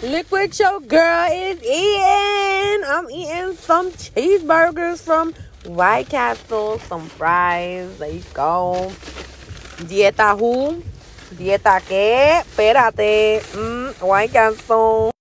Look what your girl is eating. I'm eating some cheeseburgers from White Castle, some fries. There you go. Dieta who? Dieta qué? Espérate. White Castle.